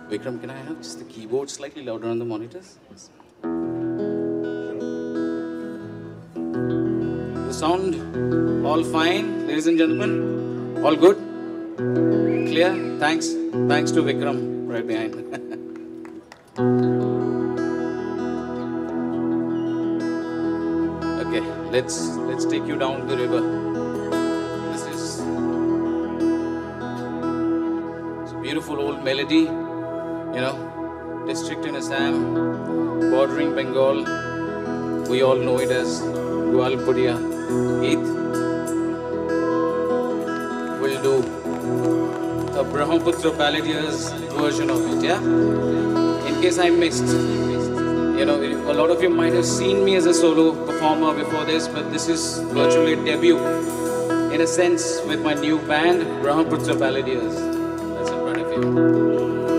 Vikram, can I have just the keyboard slightly louder on the monitors? The sound, all fine, ladies and gentlemen? All good? Clear? Thanks. Thanks to Vikram right behind. Okay, let's take you down the river. This is a beautiful old melody. You know, district in Assam, bordering Bengal. We all know it as Goalpara. We'll do a Brahmaputra Balladeers version of it, yeah? In case I missed, you know, a lot of you might have seen me as a solo performer before this, but this is virtually a debut, in a sense, with my new band, Brahmaputra Balladeers. That's in front of you.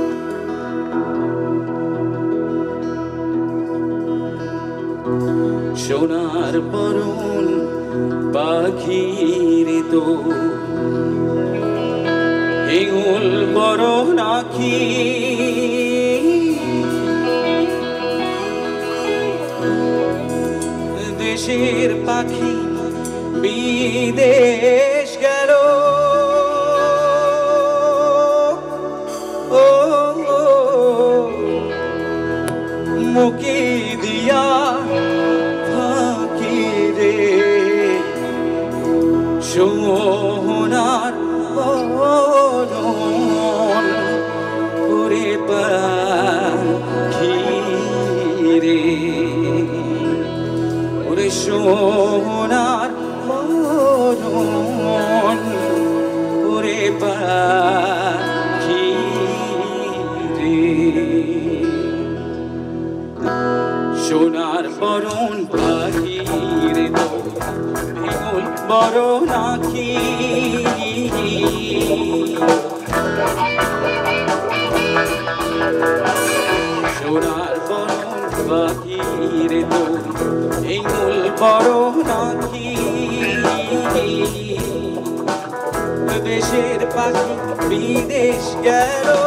Shonar Boron Bakhire to Hingul Boron Akhi Deshir Pakhi Bidesh Gelo Muki Diya Shonar Boron Pure Pakhire Pure Shonar Boron Pure Pakhire Shonar Boron Pakhire Boron Akhi Shonar Boron Bakhire to Hingul Boron Akhi Deshir Pakhi Bidesh Gelo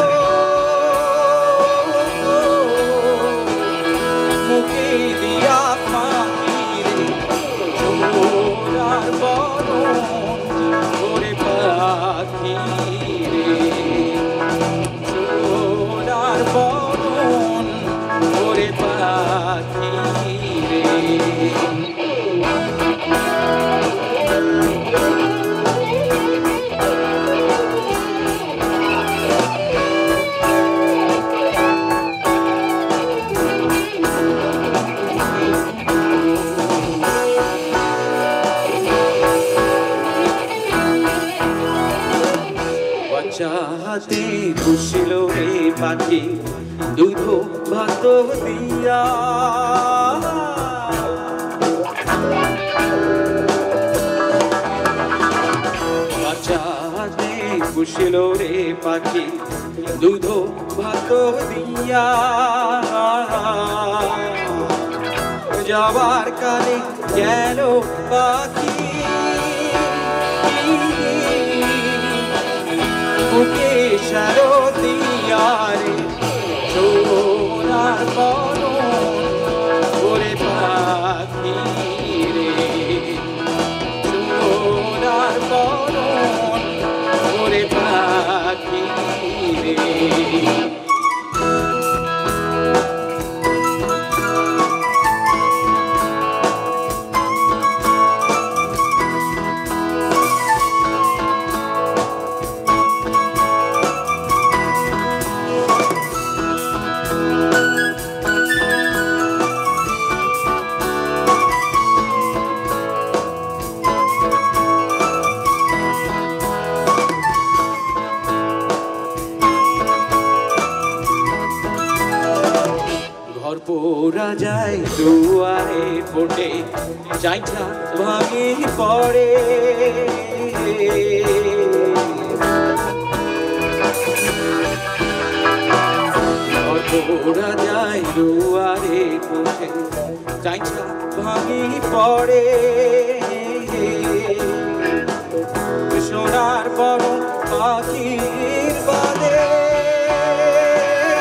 Muki Diya Pakhire Shonar Boron Pure Pakhire Shonar Boron Pure Pakhire চাহাতে খুশিল রে পাখি দুধ ভাত দিয়া চাহাতে খুশিল রে পাখি দুধ ভাত দিয়া যাবার কালে গেল পাখি Muke Sharotiyare Shonar Boron Pure Pakhire Shonar Boron Pure Pakhire পোড়া যায় দুয়ারে ফোটে চাইটা ভাঙি পড়ে পোড়া যায় দুয়ারে ফোটে চাইটা ভাঙি পড়ে সোনার বড় পাখির বাদে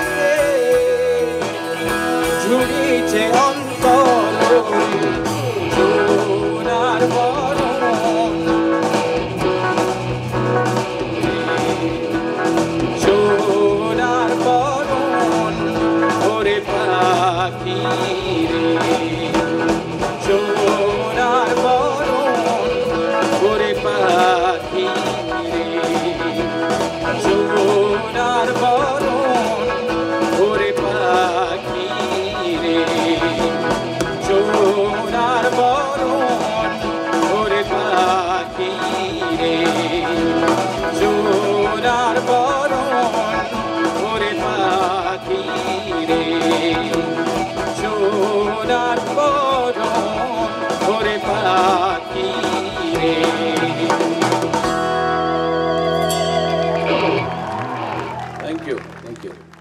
Thank you. Thank you.